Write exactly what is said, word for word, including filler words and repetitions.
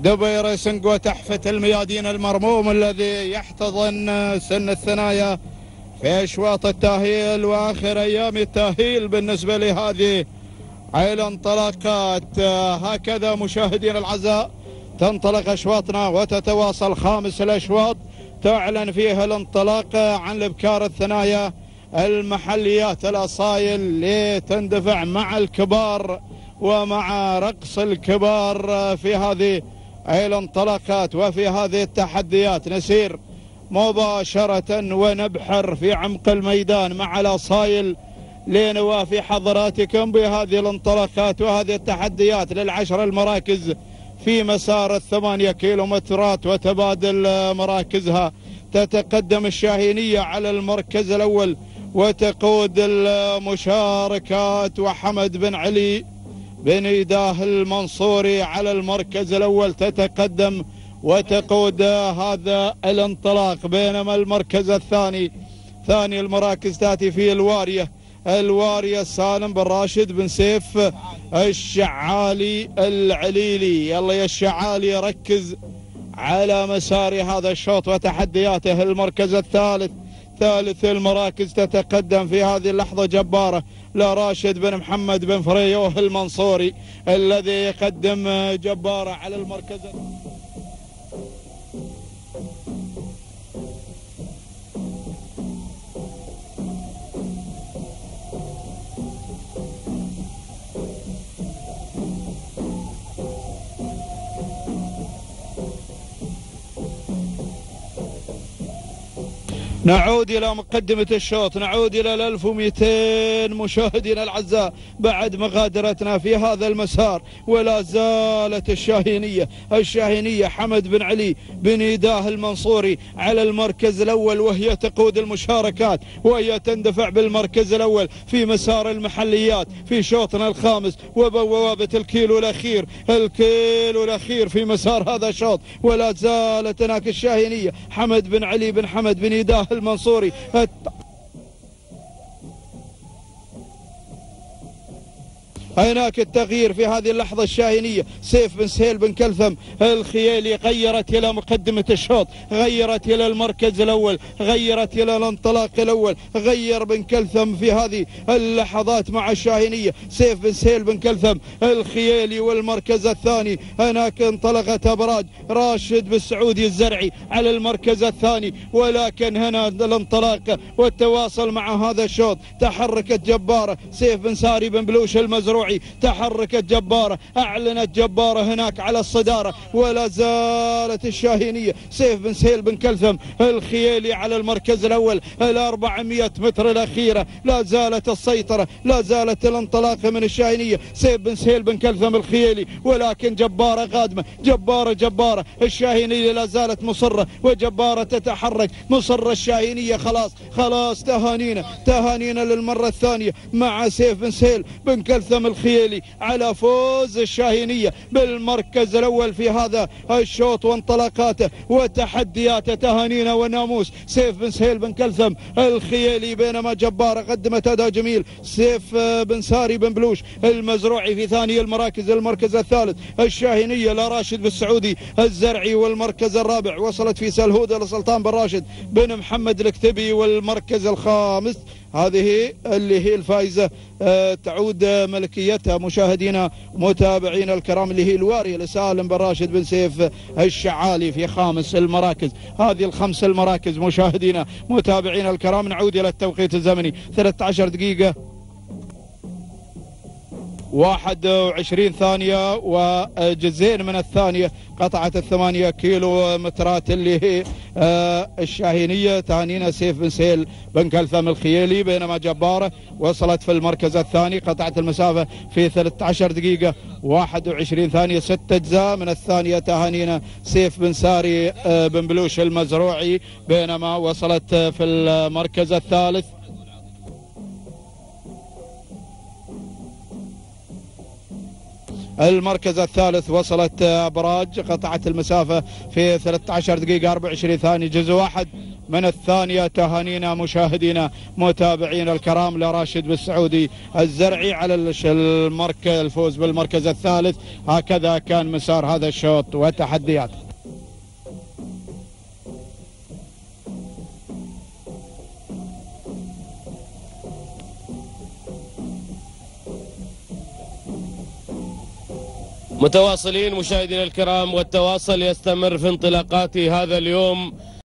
دبي ريسنج وتحفة الميادين المرموم الذي يحتضن سن الثنايا في أشواط التأهيل وآخر أيام التأهيل بالنسبة لهذه الانطلاقات. هكذا مشاهدين الأعزاء تنطلق أشواطنا وتتواصل خامس الأشواط تعلن فيها الانطلاق عن الابكار الثنايا المحليات الأصايل لتندفع مع الكبار ومع رقص الكبار في هذه الانطلاقات وفي هذه التحديات. نسير مباشرة ونبحر في عمق الميدان مع الأصايل لنوافي حضراتكم بهذه الانطلاقات وهذه التحديات للعشر المراكز في مسار الثمانية كيلومترات وتبادل مراكزها. تتقدم الشاهينية على المركز الأول وتقود المشاركات، وحمد بن علي بن إيداه المنصوري على المركز الأول تتقدم وتقود هذا الانطلاق. بينما المركز الثاني ثاني المراكز تأتي فيه الوارية الوارية سالم بن راشد بن سيف الشعالي العليلي. يلا يا الشعالي ركز على مسار هذا الشوط وتحدياته. المركز الثالث ثالث المراكز تتقدم في هذه اللحظة جبارة لراشد بن محمد بن فريوه المنصوري الذي يقدم جبارة على المركز. نعود إلى مقدمة الشوط، نعود إلى ألف ومئتين مشاهدينا الأعزاء بعد مغادرتنا في هذا المسار. ولا زالت الشاهينية الشاهينية حمد بن علي بن إيداه المنصوري على المركز الأول وهي تقود المشاركات وهي تندفع بالمركز الأول في مسار المحليات في شوطنا الخامس وبوابة الكيلو الأخير الكيلو الأخير في مسار هذا الشوط. ولا زالت هناك الشاهينية حمد بن علي بن حمد بن إيداه المنصوري. هناك التغيير في هذه اللحظة. الشاهينية سيف بن سهيل بن كلثم الخيالي غيرت إلى مقدمة الشوط، غيرت إلى المركز الأول، غيرت إلى الانطلاق الأول. غير بن كلثم في هذه اللحظات مع الشاهينية سيف بن سهيل بن كلثم الخيالي. والمركز الثاني هناك انطلقت أبراج راشد بن سعودي الزرعي على المركز الثاني. ولكن هنا الانطلاق والتواصل مع هذا الشوط تحركت جبارة سيف بن ساري بن بلوش المزروع، تحركت جبارة، أعلنت جبارة هناك على الصدارة. ولا زالت الشاهينية سيف بن سهيل بن كلثم الخيالي على المركز الأول. الأربعمائة متر الأخيرة لا زالت السيطرة، لا زالت الانطلاق من الشاهينية سيف بن سهيل بن كلثم الخيالي. ولكن جبارة قادمة، جبارة جبارة الشاهينية لا زالت مصرة وجبارة تتحرك. مصرة الشاهينية خلاص خلاص. تهانينا تهانينا للمرة الثانية مع سيف بن سهيل بن كلثم الخيالي على فوز الشاهينية بالمركز الأول في هذا الشوط وانطلاقاته وتحدياته. تهانينا وناموس سيف بن سهيل بن كلثم الخيالي. بينما جبارة قدمت أداء جميل سيف بن ساري بن بلوش المزروعي في ثاني المراكز. المركز الثالث الشاهينية لراشد بن سعودي الزرعي. والمركز الرابع وصلت في سلهودة لسلطان بن راشد بن محمد الكتبي. والمركز الخامس هذه اللي هي الفائزة أه تعود ملكيتها مشاهدينا متابعينا الكرام اللي هي الوارية لسالم بن راشد بن سيف الشعالي في خامس المراكز. هذه الخمس المراكز مشاهدينا متابعينا الكرام. نعود إلى التوقيت الزمني ثلاثة عشر دقيقة واحد وعشرين ثانية وجزئين من الثانية. قطعة الثمانية كيلو مترات اللي هي آه الشاهينية. تهانينا سيف بن سهيل بن كلثم الخيالي. بينما جبارة وصلت في المركز الثاني قطعت المسافة في ثلاثة عشر دقيقة واحد وعشرين ثانية ست أجزاء من الثانية. تهانينا سيف بن ساري آه بن بلوش المزروعي. بينما وصلت في المركز الثالث المركز الثالث وصلت أبراج، قطعت المسافة في ثلاثة عشر دقيقة أربعة وعشرين ثانية جزء واحد من الثانية. تهانينا مشاهدينا متابعينا الكرام لراشد بالسعودي الزرعي على المركز الفوز بالمركز الثالث. هكذا كان مسار هذا الشوط وتحديات. متواصلين مشاهدينا الكرام، والتواصل يستمر في انطلاقات هذا اليوم.